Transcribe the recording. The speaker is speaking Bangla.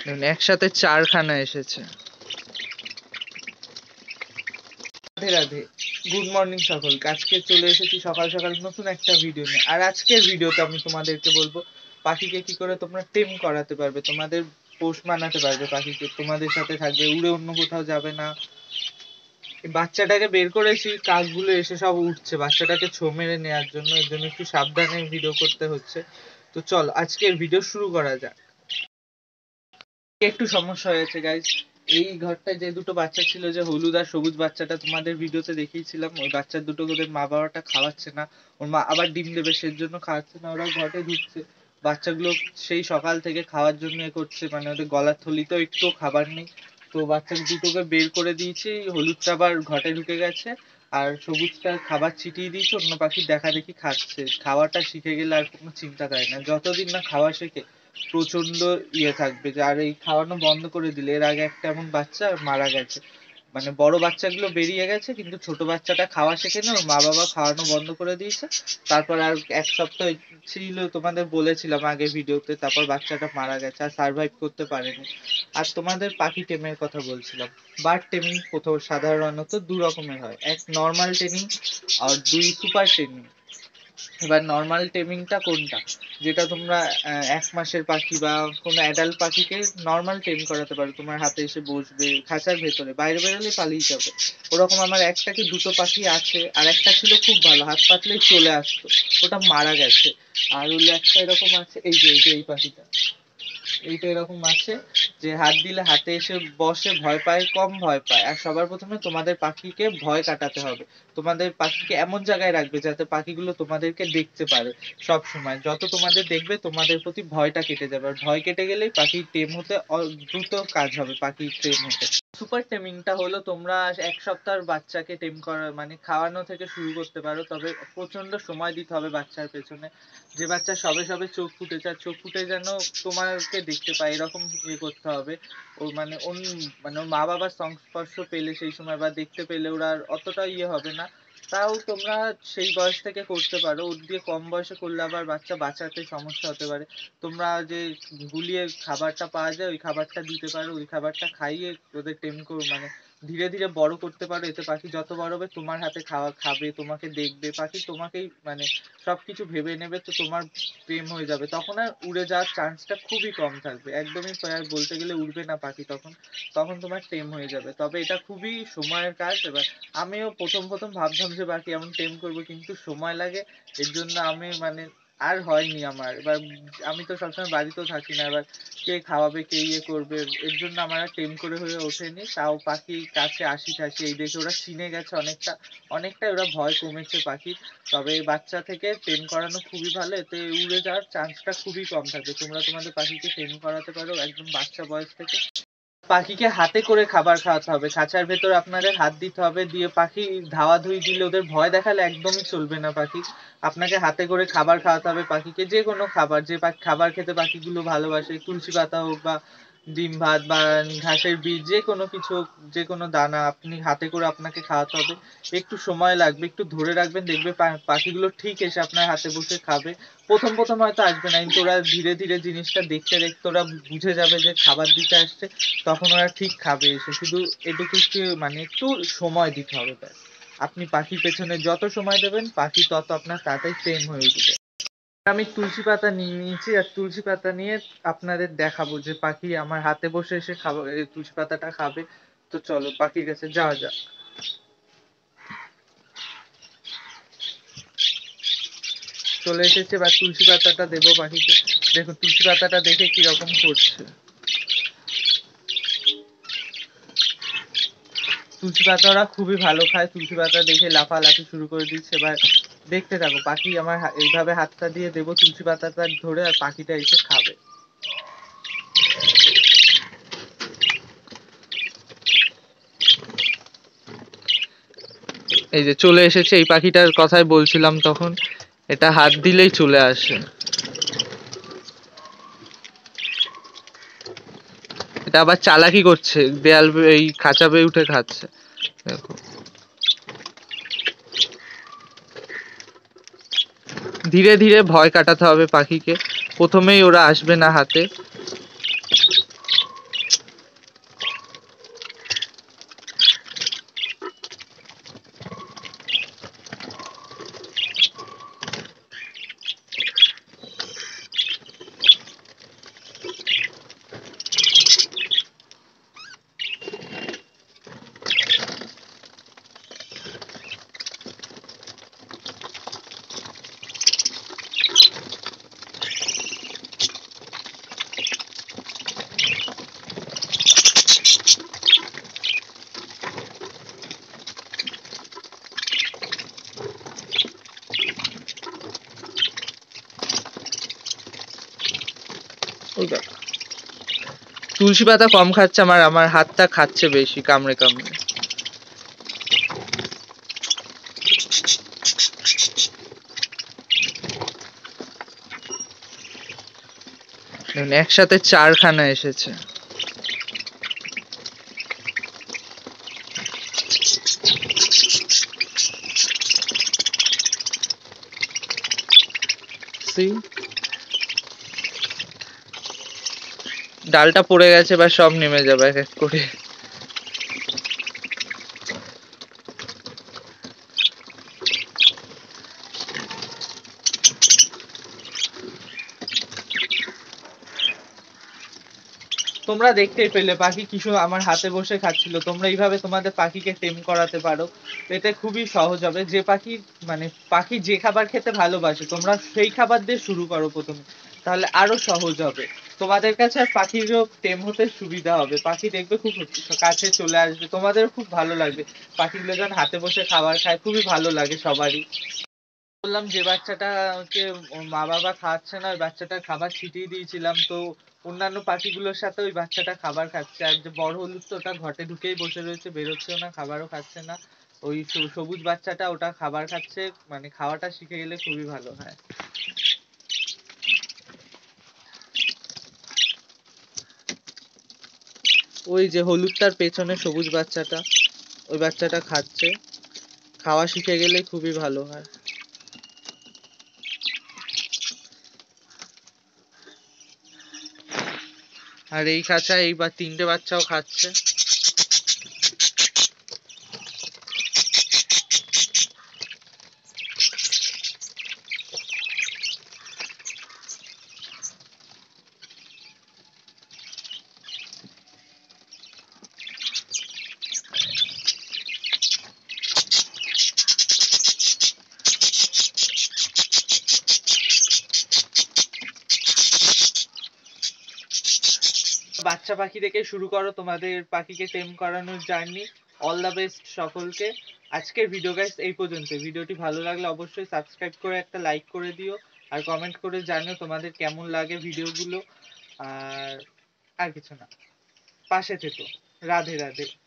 একসাথে 4খানা এসেছে। রাধে রাধে, গুড মর্নিং সকলকে। আজকে চলে এসেছি সকাল সকাল নতুন একটা ভিডিও নিয়ে। আর আজকের ভিডিওতে আমি তোমাদেরকে বলবো পাখিকে কি করে তোমরা টেম করাতে পারবে, তোমাদের পোষ মানাতে পারবে পাখিকে, তোমাদের সাথে থাকবে, উড়ে অন্য কোথাও যাবে না। বাচ্চাটাকে বের করেছি, কাকগুলো এসে সব উঠছে বাচ্চাটাকে ছো মেরে নেওয়ার জন্য, এর জন্য একটু সাবধানে ভিডিও করতে হচ্ছে। তো চল আজকের ভিডিও শুরু করা যাক। একটু সমস্যা হয়েছে গাইজ, এই ঘরটায় যে দুটো বাচ্চা ছিল, যে হলুদ আর সবুজ বাচ্চাটা তোমাদের ভিডিওতে দেখিয়েছিলাম, ওই বাচ্চা দুটো ওদের মা বাবাটা খাওয়াচ্ছে না। ওর মা আবার ডিম দেবে সেই জন্য খাওয়াচ্ছে না, ওরা ঘরে ঢুকছে। বাচ্চাগুলো সেই সকাল থেকে খাওয়ার জন্য এ করছে, মানে ওদের গলার থলিতেও একটু খাবার নেই। তো বাচ্চা দুটোকে বের করে দিয়েছি, হলুদটা আবার ঘরে ঢুকে গেছে, আর সবুজটা খাবার ছিটিয়ে দিয়েছে, অন্য পাখির দেখা দেখি খাচ্ছে। খাওয়াটা শিখে গেলে আর কোনো চিন্তা থাকে না, যতদিন না খাওয়া শেখে প্রচন্ড ইয়ে থাকবে। যে আর এই খাওয়ানো বন্ধ করে দিলে, এর আগে একটা এমন বাচ্চা মারা গেছে, মানে বড় বাচ্চাগুলো বেরিয়ে গেছে কিন্তু ছোট বাচ্চাটা খাওয়া শেখে না, ওর মা বাবা খাওয়ানো বন্ধ করে দিয়েছে। তারপর আর 1 সপ্তাহ ছিল, তোমাদের বলেছিলাম আগে ভিডিওতে, তারপর বাচ্চাটা মারা গেছে, আর সার্ভাইভ করতে পারেনি। আর তোমাদের পাখি টেমের কথা বলছিলাম। বার্ড টেমিং কোথাও সাধারণত 2 রকমের হয়, এক নর্মাল টেমিং আর 2 সুপার টেমিং। এবার নর্মাল টেমিংটা কোনটা, যেটা তোমরা 1 মাসের পাখি বা কোনো অ্যাডাল্ট পাখিকে নর্মাল টেম করাতে পারো, তোমার হাতে এসে বসবে খাঁচার ভেতরে, বাইরে বেরোলে পালিয়ে যাবে। ওরকম আমার একটা কি দুটো পাখি আছে, আর একটা ছিল খুব ভালো, হাত পাতলেই চলে আসতো, ওটা মারা গেছে। আর হলো একটা এরকম আছে, এই যে এই পাখিটা, এইটা এরকম আছে যে হাত দিলে হাতে এসে বসে, ভয় পায়, কম ভয় পায়। আর সবার প্রথমে তোমাদের পাখিকে ভয় কাটাতে হবে, তোমাদের পাখিকে এমন জায়গায় রাখবে যাতে পাখিগুলো তোমাদেরকে দেখতে পারে সব সময়। যত তোমাদের দেখবে তোমাদের প্রতি ভয়টা কেটে যাবে, আর ভয় কেটে গেলেই পাখি টেম হতে দ্রুত কাজ হবে, পাখি টেম হতে। সুপার টেমিংটা হলো তোমরা 1 সপ্তাহের বাচ্চাকে টেম করা মানে খাওয়ানো থেকে শুরু করতে পারো, তবে প্রচন্ড সময় দিতে হবে বাচ্চার পেছনে। যে বাচ্চা সবে সবে চোখ ফুটেছে, আর চোখ ফুটে যেন তোমাকে দেখতে পায় এরকম ইয়ে করতে হবে। ও মানে মানে ওর মা বাবার সংস্পর্শ পেলে সেই সময় বা দেখতে পেলে ওরা আর অতটা ইয়ে হবে না। তাও তোমরা সেই বয়স থেকে করতে পারো, ওর দিয়ে কম বয়সে করলে আবার বাচ্চা বাঁচাতে সমস্যা হতে পারে। তোমরা যে গুলিয়ে খাবারটা পাওয়া যায় ওই খাবারটা দিতে পারো, ওই খাবারটা খাইয়ে ওদের টেম করো, মানে ধীরে ধীরে বড় করতে পারো। এতে পাখি যত বড় হবে তোমার হাতে খাওয়া খাবে, তোমাকে দেখবে, পাখি তোমাকেই মানে সবকিছু ভেবে নেবে, তো তোমার প্রেম হয়ে যাবে। তখন আর উড়ে যাওয়ার চান্সটা খুবই কম থাকবে, একদমই প্রায় বলতে গেলে উড়বে না পাখি তখন। তখন তোমার টেম হয়ে যাবে, তবে এটা খুবই সময়ের কাজ। এবার আমিও প্রথম প্রথম ভাবতাম যে পাখি এমন টেম করবো, কিন্তু সময় লাগে, এর জন্য আমি মানে আর হয়নি আমার। এবার আমি তো সবসময় বাড়িতেও থাকি না, এবার কে খাওয়াবে কে ইয়ে করবে, এর জন্য আমার আর টেম করে হয়ে ওঠেনি। তাও পাখি কাছে আসি থাকি, এই দেখে ওরা চিনে গেছে অনেকটা, অনেকটাই ওরা ভয় কমেছে পাখির। তবে বাচ্চা থেকে টেম করানো খুবই ভালো, এতে উড়ে যাওয়ার চান্সটা খুবই কম থাকে। তোমরা তোমাদের পাখিকে টেম করাতে পারো একদম বাচ্চা বয়স থেকে। পাখিকে হাতে করে খাবার খাওয়াতে হবে, খাঁচার ভেতর আপনাদের হাত দিতে হবে, দিয়ে পাখি ধাওয়াধুয়ি দিলে ওদের ভয় দেখালে একদমই চলবে না। পাখি আপনাকে হাতে করে খাবার খাওয়াতে হবে পাখিকে, যে কোনো খাবার, যে খাবার খেতে পাখিগুলো ভালোবাসে, তুলসী পাতা হোক বা ডিম ভাত বা ঘাসের বীজ, যে কোনো কিছু, যে কোনো দানা আপনি হাতে করে আপনাকে খাওয়াতে হবে। একটু সময় লাগবে, একটু ধরে রাখবেন, দেখবে পাখিগুলো ঠিক এসে আপনার হাতে বসে খাবে। প্রথম প্রথম হয়তো আসবে না, কিন্তু ওরা ধীরে ধীরে জিনিসটা দেখতে দেখতে ওরা বুঝে যাবে যে খাবার দিতে আসছে, তখন ওরা ঠিক খাবে এসে। শুধু এটুকু একটু মানে একটু সময় দিতে হবে ব্যাস। আপনি পাখির পেছনে যত সময় দেবেন পাখি তত আপনার তাড়াতাড়ি টেম হয়ে উঠবে। আমি তুলসী পাতা নিয়ে নিয়েছি, আর তুলসী পাতা নিয়ে আপনাদের দেখাবো যে পাখি আমার হাতে বসে এসে খাবার তুলসী পাতাটা খাবে। তো চলো পাখির কাছে যাওয়া যাক। চলে এসেছে, এবার তুলসী পাতাটা দেবো পাখিকে। দেখো তুলসী পাতাটা দেখে কিরকম করছে। তুলসী পাতা ওরা খুবই ভালো খায়, তুলসী পাতা দেখে লাফালাফি শুরু করে দিচ্ছে। এবার দেখতে থাকো, পাখি আমার এইভাবে হাতটা দিয়ে দেবো তুলসী পাতাটা ধরে, আর পাখিটা এসে খাবে। এই যে চলে এসেছে, এই পাখিটার কথাই বলছিলাম তখন, এটা হাত দিলেই চলে আসে। এটা আবার চালাকি করছে, দেয়াল এই খাঁচা বেয়ে উঠে খাচ্ছে দেখো। ধীরে ধীরে ভয় কাটাতে হবে পাখিকে, প্রথমেই ওরা আসবে না হাতে। তুলসী পাতা কম খাচ্ছে, আমার হাতটা খাচ্ছে বেশি, কামড়ে কামড়ে। একসাথে 4খানা এসেছে। ডালটা পড়ে গেছে, বা সব নেমে যাবে এক এক করে। তোমরা দেখতেই পেলে পাখি কিছু আমার হাতে বসে খাচ্ছিল। তোমরা এইভাবে তোমাদের পাখিকে টেম করাতে পারো, এতে খুবই সহজ হবে। যে পাখি মানে পাখি যে খাবার খেতে ভালোবাসে, তোমরা সেই খাবার দিয়ে শুরু করো প্রথমে, তাহলে আরো সহজ হবে তোমাদের কাছে। আর পাখিরও টেম হতে সুবিধা হবে, পাখি দেখবে খুব কাছে চলে আসবে, তোমাদের খুব ভালো লাগবে। পাখিগুলো যখন হাতে বসে খাবার খায় খুবই ভালো লাগে সবারই। বললাম যে বাচ্চাটাকে ওর মা বাবা খাওয়াচ্ছে না, ওই বাচ্চাটার খাবার ছিটিয়ে দিয়েছিলাম, তো অন্যান্য পাখিগুলোর সাথে ওই বাচ্চাটা খাবার খাচ্ছে। আর যে বড় হলুদ, তো ওটা ঘটে ঢুকেই বসে রয়েছে, বেরোচ্ছেও না, খাবারও খাচ্ছে না। ওই সবুজ বাচ্চাটা ওটা খাবার খাচ্ছে, মানে খাওয়াটা শিখে গেলে খুবই ভালো হয়। ওই যে হলুদটার পেছনে সবুজ বাচ্চাটা, ওই বাচ্চাটা খাচ্ছে, খাওয়া শিখে গেলে খুবই ভালো হয়। আর এই খাঁচা এইবার 3টে বাচ্চাও খাচ্ছে। বাচ্চা পাখি থেকে শুরু করো তোমাদের পাখিকে টেম করানোর জার্নি। অল দ্য বেস্ট সকলকে। আজকের ভিডিও গাইস এই পর্যন্ত। ভিডিওটি ভালো লাগলে অবশ্যই সাবস্ক্রাইব করে একটা লাইক করে দিও, আর কমেন্ট করে জানিও তোমাদের কেমন লাগে ভিডিওগুলো। আর আর কিছু না, পাশে থেকো। রাধে রাধে।